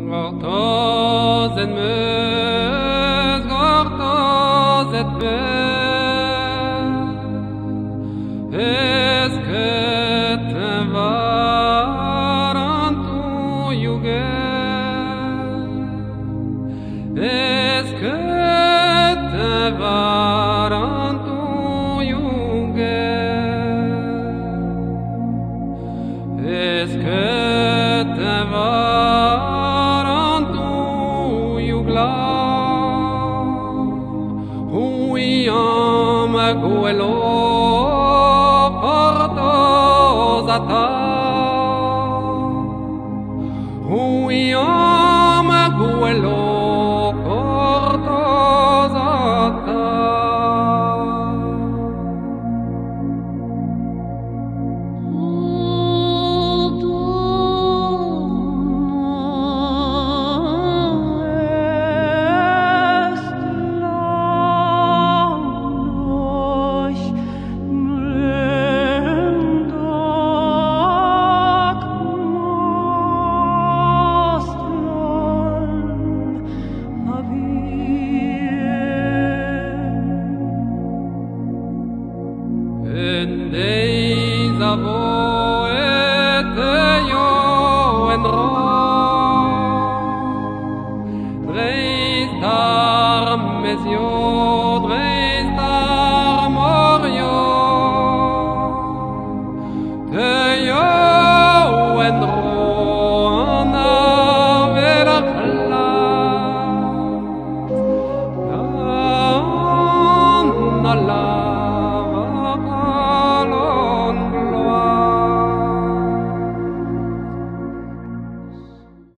Gortoz et meus, gortoz et peur. Est-ce que te varan tu yuger? Est-ce que te varan tu yuger? Est-ce que te varan tu yugla? Huyam guelo portozata. Huyam guelo portozata. En deis avo et io en ro dreist armesio, dreist armorio te io en ro